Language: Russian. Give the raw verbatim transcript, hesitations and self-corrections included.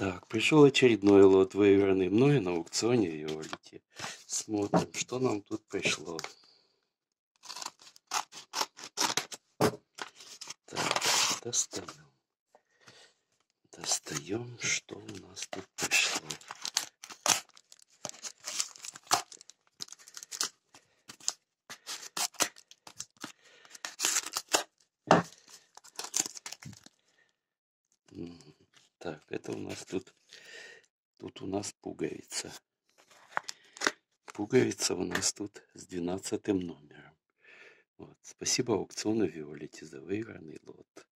Так, пришел очередной лот, выигранный мной на аукционе Виолити. Смотрим, что нам тут пришло. Так, достаем. Достаем, что у нас тут пришло. Так, это у нас тут, тут у нас пуговица. Пуговица у нас тут с двенадцатым номером. Вот. Спасибо аукциону Виолити за выигранный лот.